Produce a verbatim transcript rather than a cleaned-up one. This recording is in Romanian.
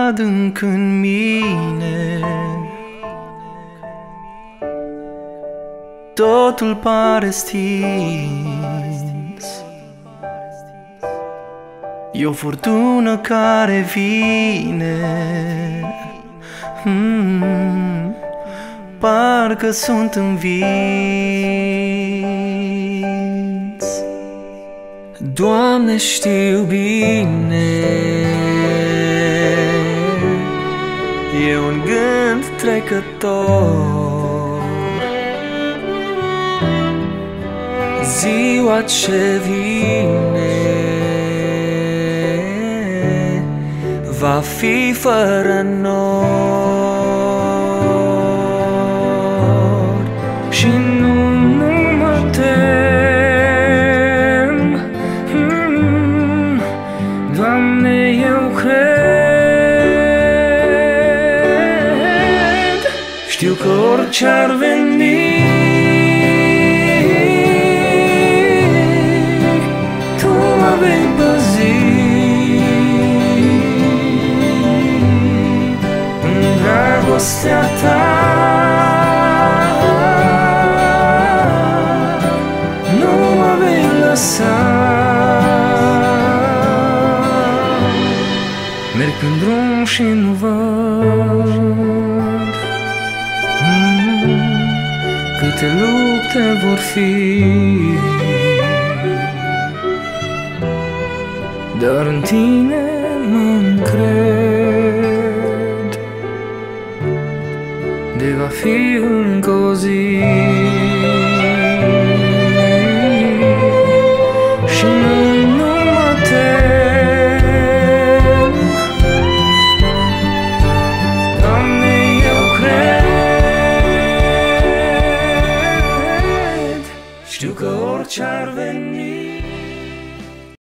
adânc în mine. Totul pare stins, e o furtună care vine. hmm, Parcă sunt învins. Doamne, știu bine, E un gând trecător, ziua ce vine va fi fără nori. și nu, nu mă tem. hmm, Doamne, eu cred. Știu că orice ar veni, Tu mă vei păzi. În dragostea Ta nu mă vei lăsa. Merg în drum și nu văd mm, câte lupte vor fi, dar în Tine mă încred. De va fi încă o zi